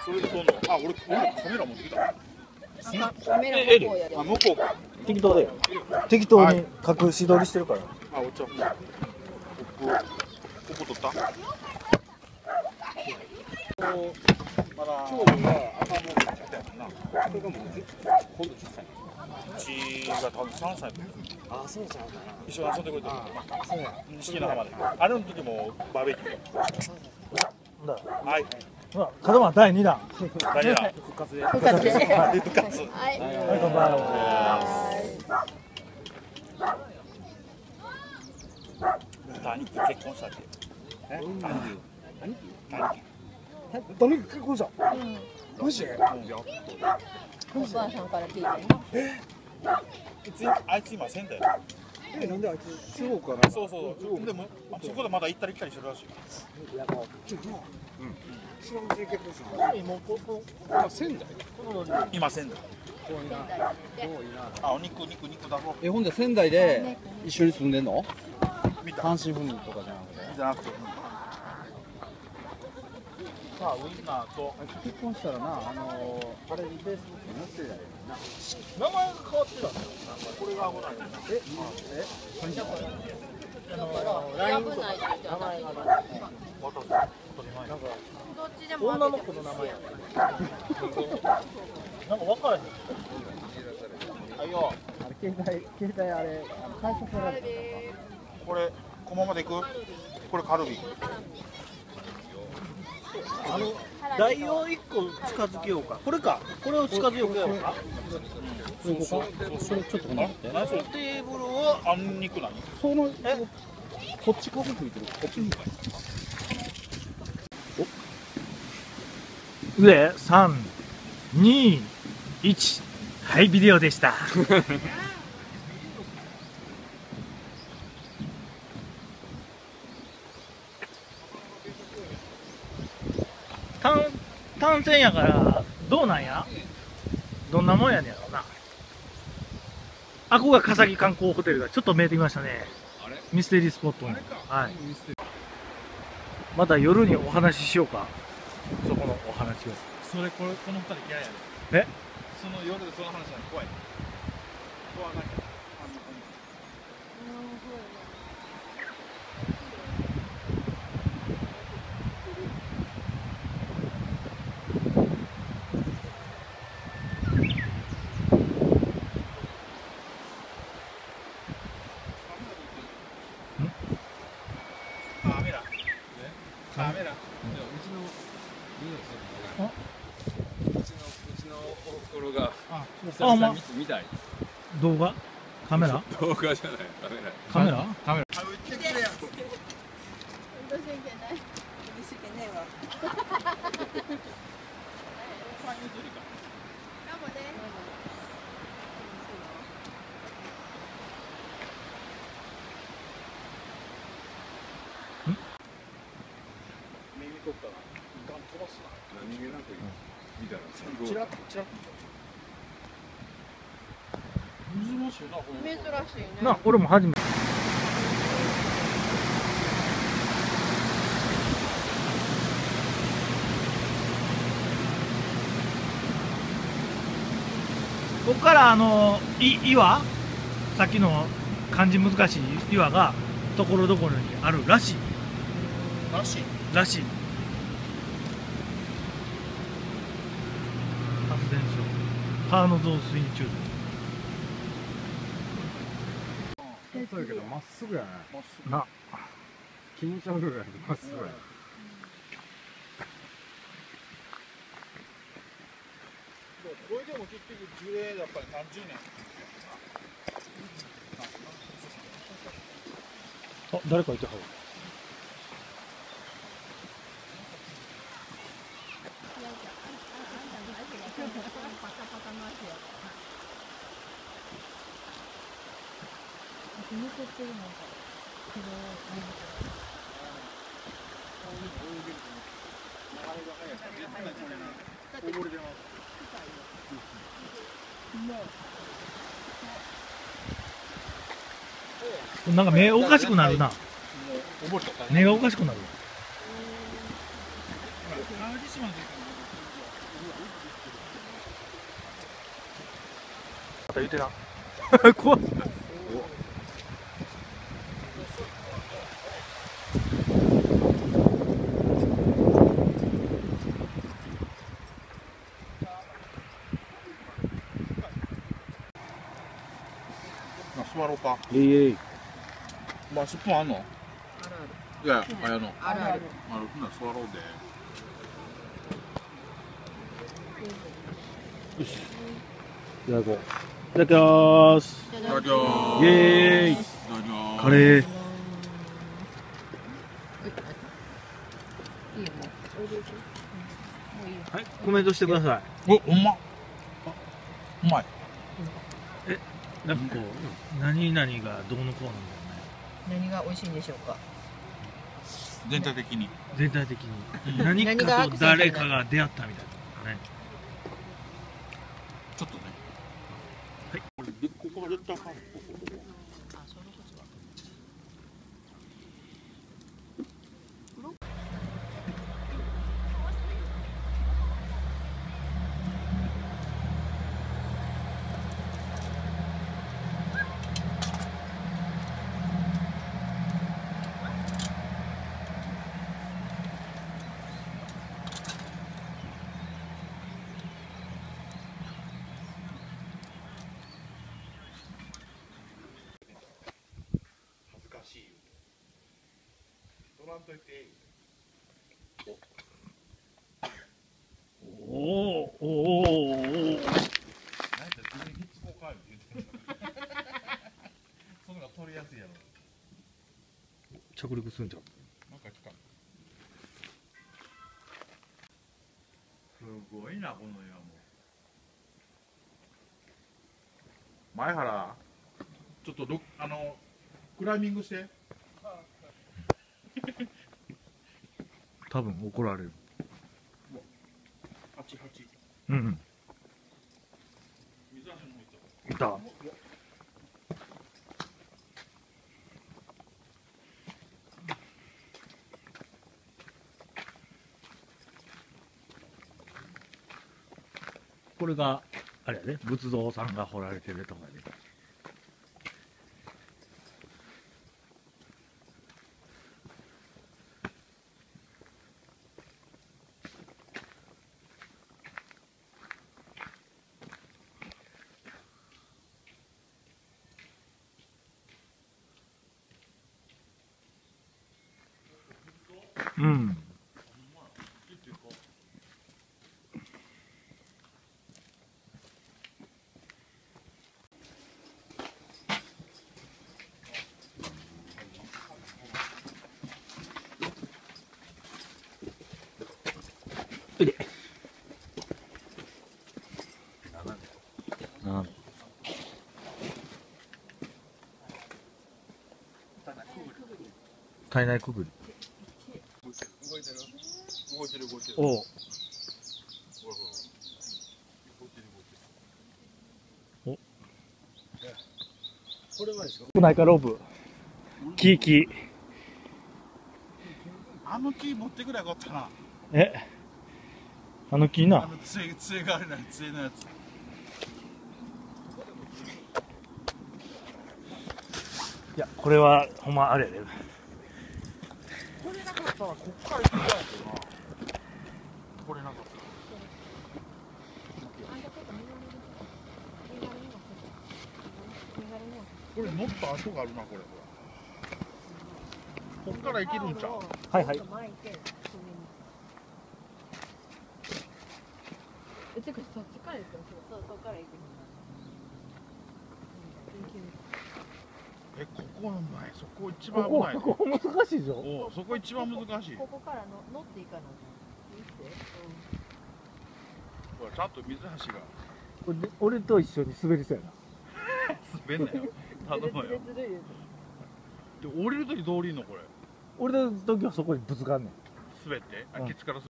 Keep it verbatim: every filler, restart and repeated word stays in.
それで撮んの。あ、俺、俺カメラ持ってきた。 カメラ向こうやで。 あ、向こうか。 適当で適当に隠し撮りしてるから。 あ、お茶。コップ、コップ取った。まだ。今日は赤もみちゃったやんな。これがもう今度じゅっさい。うちが多分さんさい。 あ、そうちゃうかな。 一緒に遊んでくれてる。 そうや。 錦の浜で。あれの時もバーベキュー。はい。 ほら、門真だいにだん。 だいにだん。 復活で。 復活で。 復活。 はい。 はい、乾杯。 兄貴結婚したっけ？え？兄貴。兄貴。 誰が結婚した？マジで？ おばあさんから聞いて。 え？あいつ今仙台。 え、なんであいつ地方から？ そうそう。でもそこでまだ行ったり来たりしてるらしい。 いやもう。うん。知らんうちに結婚した。今ここ今仙台？ 今仙台。 多いな。多いな。 あ、お肉肉肉だろ。 え、ほんで仙台で一緒に住んでんの？ 見た。 単身赴任とかじゃなくて。 じゃなくて。さあウインナーと結婚したらな、あのー、あれにベースになってるや名前が変わってたんだよ。これが危ない。 え、え、何じゃだから危ないって言って名前が。 渡す。当たり前。なんかどっちでも女の子の名前や。なんか分からへん。 はいよ。 あれ携帯携帯あれ会社かられた。 これこのままでいく？これカルビ。 あの台を一個近づけようか。これか。これを近づけようか。 そうそうそう。それちょっと待って。 何それ？テーブルをあん肉何？ そのえ、こっち風吹いてる。こっちに。 上さん、に、いち。はい、ビデオでした。単単線やからどうなんや？どんなもんやねんやろな。あ、ここが笠木観光ホテルがちょっと見えてきましたね。ミステリースポットに。はい。また夜にお話ししようか。そこのお話を。 それこれこの二人嫌やね。 え？ その夜でその話なの怖い。怖がり。カメラ。カメラ。 あ、ま、 見たい。 動画？カメラ？ 動画じゃない、 カメラ？ カメラ。耳取ったらガン飛ばすな。何気なく見たらチラッチラッ。珍しいなこれ。 珍しいね。 な、俺も初めて。ここからあのい岩、さっきの漢字難しい岩がところどころにあるらしい。 らしい。 らしい。発電所、川の増水中。 そうやけどまっすぐやね。 な、 気持ち悪いぐらいまっすぐやね。 これでも結局樹齢やっぱり何十年。 あ、誰かいてはる。なんか目おかしくなるな。目がおかしくなる。 また言うてな。怖っ。 座ろうか。 えいえい。 まあ、スプーンあんの。 あるいや、あやの。 ある。あるある。 ある、ほんなら座ろうで。 よし。いただこう。いただきます。 いただきます。 イエーイ。 いただきます。 カレー。 いいよ、もう。もういいよ。 はい、コメントしてください。 お、ほんま。うまい。 なんかこう、何々がどうのこうのみたい何が美味しいんでしょうか。 全体的に。 な。全体的に。何何がかとアクセントになる誰かが出会ったみたいな。ね。 ちょっとね。 はい。 これ、で、ここが絶対あかん。ここ、ここ。 あ、そういうことか。 恥ずかしい。取らんといて。 おおおおおお。 なんか自分につこうか言うてんの。そのが取りやすいやろ。 着陸するんじゃん。 なんか来た。すごいな、この岩も。前原。ちょっとど、あの、クライミングして。 多分怒られる。 八八。 うんうん。 水橋の方いた。これがあれやで、仏像さんが彫られてるとこやで。うん。うで。ああ。体内くぐり。 動いてる。動いてる、動いてる。 おう。 ほらほら。動いてる、動いてる。 これはですか。 少ないかロープ。木木。 あの木持ってくればよかったな。 え。あの木あな。 の杖、杖があるな、杖のやつ。 いや、これはほんまあれやで。 これなかったら、こっから行くんやけどな。これなかったら。これ乗った跡があるな、これ。こっから行けるんちゃう。 はいはい。 え、てかそっちから行くの？そう、そっから行くえ、ここの前、そこ一番危ないね。 ここ難しいぞ。 おうそこ一番難しい。 ここからの乗っていかない。見て。 ほら、ちゃんと水橋が俺俺と一緒に滑りそうやな。 滑んなよ。頼むよ。 ずるいよ。 で、降りるときどう降りんの、これ。 俺の時はそこにぶつかんねん。 滑って、あ、 うんケツから